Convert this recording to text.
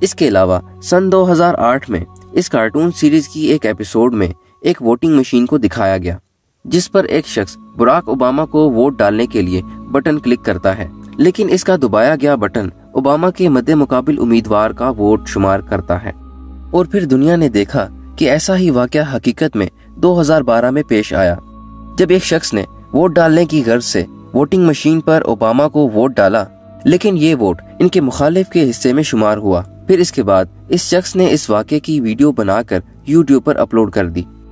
इसके अलावा सन 2008 में इस कार्टून सीरीज की एक एपिसोड में एक वोटिंग मशीन को दिखाया गया, जिस पर एक शख्स बराक ओबामा को वोट डालने के लिए बटन क्लिक करता है, लेकिन इसका दबाया गया बटन ओबामा के मद्दे मुकाबिल उम्मीदवार का वोट शुमार करता है। और फिर दुनिया ने देखा कि ऐसा ही वाकया हकीकत में 2012 में पेश आया, जब एक शख्स ने वोट डालने की गर्ज से वोटिंग मशीन पर ओबामा को वोट डाला, लेकिन ये वोट इनके मुखालिफ के हिस्से में शुमार हुआ। फिर इसके बाद इस शख्स ने इस वाकये की वीडियो बनाकर यूट्यूब पर अपलोड कर दी।